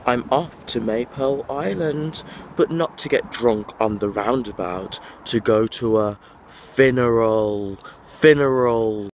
I'm off to Maypole Island, but not to get drunk on the roundabout, to go to a funeral.